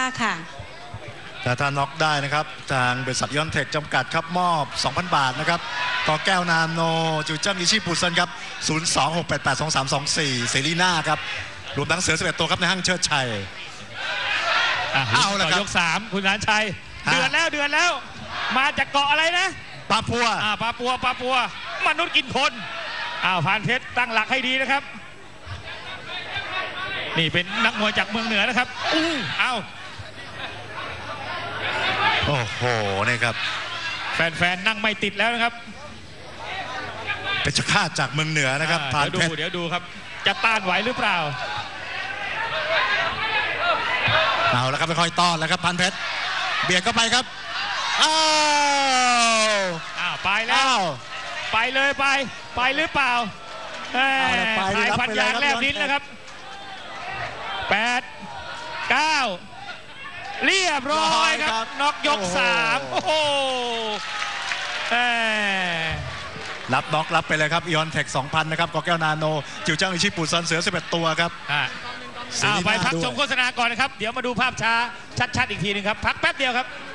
ค่ะแต่ถ้าน็อกได้นะครับทางบริษัทยอนเทคจำกัดครับมอบ 2,000 บาทนะครับกอแก้วนาโนจูเจิ้มอิชิปูซันครับ026882324เซรีน่าครับรวมทั้งเสือ11ตัวครับในห้างเชิดชัยเอาละครับยก3คุณชันชัยเดือดแล้วมาจากเกาะอะไรนะปาปัวปาปัวมนุษย์กินคนพานเพชรตั้งหลักให้ดีนะครับนี่เป็นนักมวยจากเมืองเหนือนะครับโอ้โหนี่ครับแฟนนั่งไม่ติดแล้วนะครับเป็นชาติจากเมืองเหนือนะครับเดี๋ยวดูครับจะต้านไหวหรือเปล่าเอาแล้วครับค่อยๆต้อนแล้วครับพันเพชรเบียดเข้าไปครับไปแล้วไปเลยไปหรือเปล่าสายพันยางแลบลิ้นนะครับ8 9เรียบร้อยครับน็อกยก3โอ้โหรับน็อกรับไปเลยครับอีออนเทค 2,000 นะครับกอแก้วนาโนจิวเจิ้งอิชิปูซันเสือ11ตัวครับไปพักชมโฆษณาก่อนนะครับเดี๋ยวมาดูภาพช้าชัดๆอีกทีนึงครับพักแป๊บเดียวครับ